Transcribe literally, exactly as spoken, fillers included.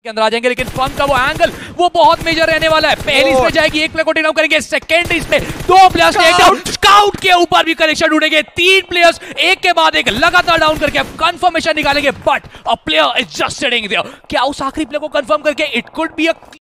के अंदर आ जाएंगे, लेकिन फंक का वो एंगल वो बहुत मेजर रहने वाला है। पहली इसमें जाएगी, एक प्लेयर को टेक डाउन करेंगे, सेकंड इसमें दो प्लेयर्स टेक डाउन, स्काउट के ऊपर भी कनेक्शन ढूंढेंगे, तीन प्लेयर्स एक के बाद एक लगातार डाउन करके अब कंफर्मेशन निकालेंगे, but a player is just sitting there. क्या उस आखिरी प्लेयर को कंफर्म करके इट कुड बी अ